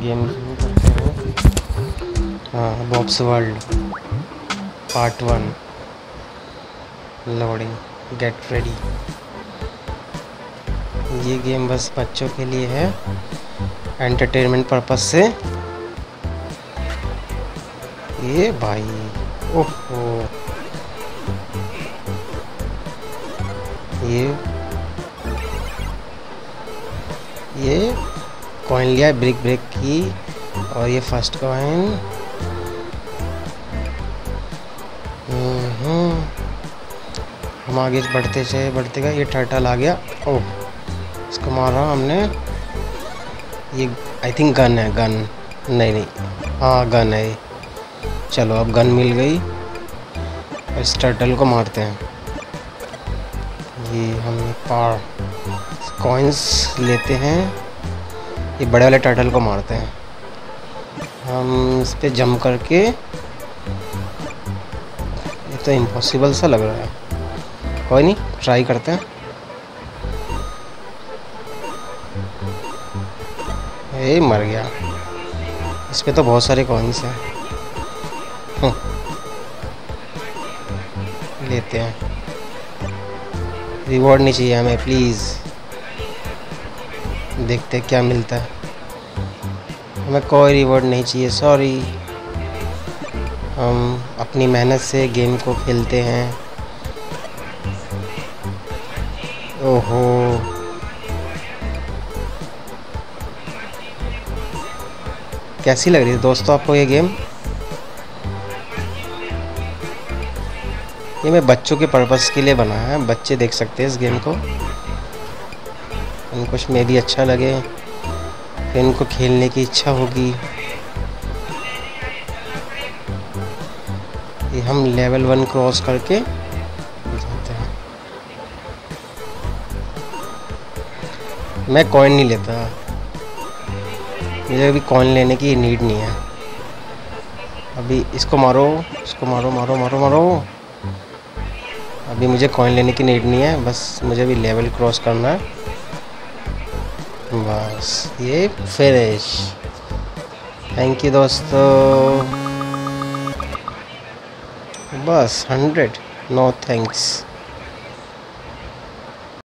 Game शुरू करते हैं। हाँ, Bob's world part 1 loading get ready. ये गेम बस बच्चों के लिए है, एंटरटेनमेंट पर्पस से। ये भाई ओहो, ये कॉइन लिया है ब्रिक ब्रेक की, और ये फर्स्ट कॉइन। हम आगे बढ़ते गए। ये टर्टल आ गया। ओह, इसको मारा हमने। ये आई थिंक गन है, गन नहीं, हाँ गन है। चलो अब गन मिल गई, इस टर्टल को मारते हैं। ये हम कॉइन्स लेते हैं, ये बड़े वाले टर्टल को मारते हैं। हम इस पे जंप करके, ये तो इम्पॉसिबल सा लग रहा है, कोई नहीं ट्राई करते हैं। ये मर गया। इस पे तो बहुत सारे कॉइन्स हैं। लेते हैं, रिवॉर्ड नहीं चाहिए हमें प्लीज़। देखते हैं क्या मिलता है। हमें कोई रिवॉर्ड नहीं चाहिए, सॉरी। हम अपनी मेहनत से गेम को खेलते हैं। ओहो, कैसी लग रही है दोस्तों आपको ये गेम? ये मैं बच्चों के पर्पस के लिए बनाया है, बच्चे देख सकते हैं इस गेम को। उनको में भी अच्छा लगे, फिर इनको खेलने की इच्छा होगी। ये हम लेवल 1 क्रॉस करके जाते हैं। मैं कॉइन नहीं लेता, मुझे अभी कॉइन लेने की नीड नहीं है। अभी इसको मारो, इसको मारो मारो मारो मारो। अभी मुझे कॉइन लेने की नीड नहीं है, बस मुझे अभी लेवल क्रॉस करना है। बस ये फिनिश। थैंक यू दोस्तों। बस 100, नो थैंक्स।